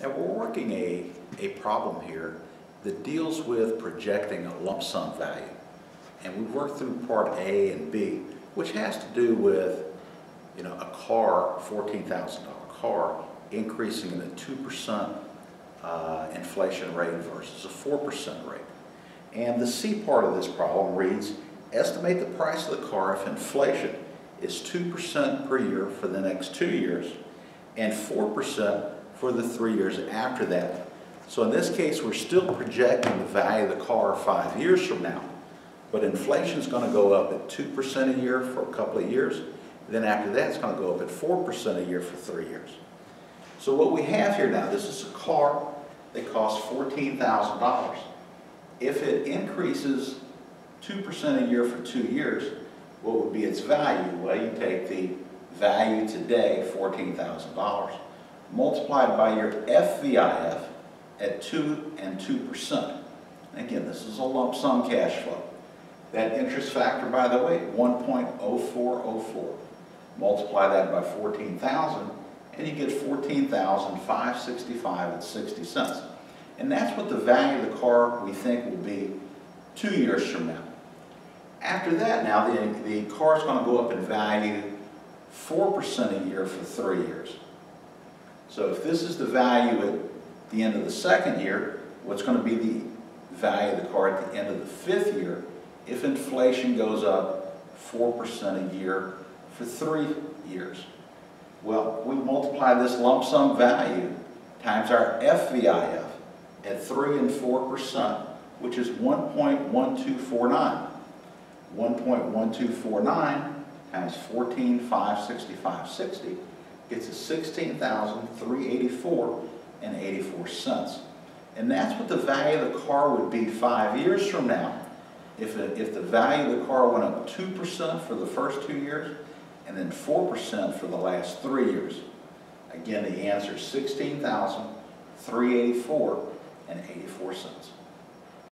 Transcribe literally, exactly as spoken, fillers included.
Now we're working a, a problem here that deals with projecting a lump sum value. And we've worked through part A and B, which has to do with, you know, a car, fourteen thousand dollar car, increasing in a two percent uh, inflation rate versus a four percent rate. And the C part of this problem reads, estimate the price of the car if inflation is two percent per year for the next two years and four percent for the three years after that. So in this case, we're still projecting the value of the car five years from now, but inflation is going to go up at two percent a year for a couple of years. Then after that, it's going to go up at four percent a year for three years. So what we have here now, this is a car that costs fourteen thousand dollars. If it increases two percent a year for two years, what would be its value? Well, you take the value today, fourteen thousand dollars, multiplied by your F V I F at two and two percent. Again, this is a lump sum cash flow. That interest factor, by the way, one point oh four oh four. Multiply that by fourteen thousand, and you get fourteen thousand five hundred sixty-five and sixty cents. And that's what the value of the car we think will be two years from now. After that now, the, the car is going to go up in value four percent a year for three years. So if this is the value at the end of the second year, what's going to be the value of the car at the end of the fifth year if inflation goes up four percent a year for three years? Well, we multiply this lump sum value times our F V I F at three and four percent, which is one point one two four nine. one point one two four nine times fourteen thousand five hundred sixty-five and sixty gets us sixteen thousand three hundred eighty-four and eighty-four cents. And that's what the value of the car would be five years from now if, it, if the value of the car went up two percent for the first two years and then four percent for the last three years. Again, the answer is sixteen thousand three hundred eighty-four and eighty-four cents.